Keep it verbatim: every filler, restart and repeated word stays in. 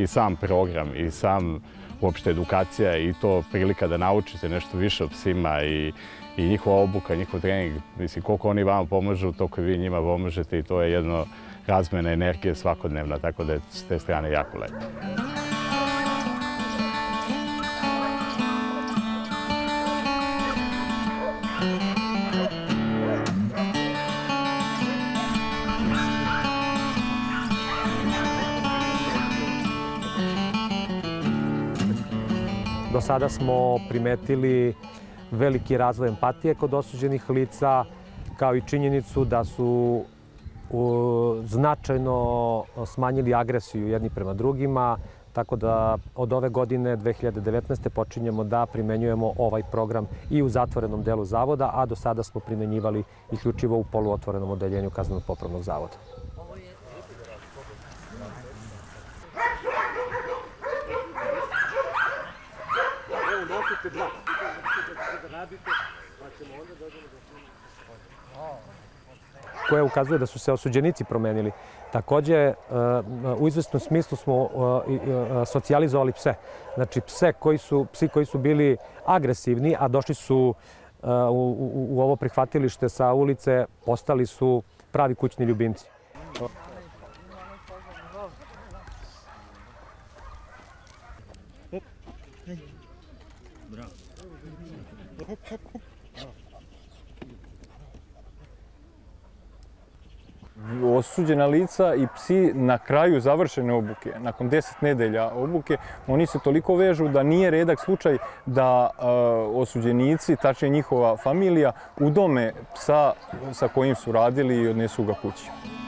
i sam program i sam uopšte edukacija i to prilika da naučite nešto više o psima i, i njihova obuka, njihov trening. Mislim, koliko oni vama pomažu, toliko vi njima pomožete i to je jedno razmjena energije svakodnevna, tako da je s te strane jako lepo. Do sada smo primetili veliki razvoj empatije kod osuđenih lica, kao i činjenicu da su značajno smanjili agresiju jedni prema drugima, tako da od ove godine, dve hiljade devetnaeste. počinjemo da primenjujemo ovaj program i u zatvorenom delu zavoda, a do sada smo primenjivali isključivo u poluotvorenom odeljenju kazneno-popravnog zavoda. Koje ukazuje da su se osuđenici promenili. Također, u izvesnom smislu smo socijalizovali pse. Znači, pse koji su, psi koji su bili agresivni, a došli su u, u ovo prihvatilište sa ulice, postali su pravi kućni ljubimci. Osuđena lica i psi na kraju završene obuke, nakon deset nedelja obuke, oni se toliko vežu da nije redak slučaj da uh, osuđenici, tačnije njihova familija, udome psa sa kojim su radili i odnesu ga kući.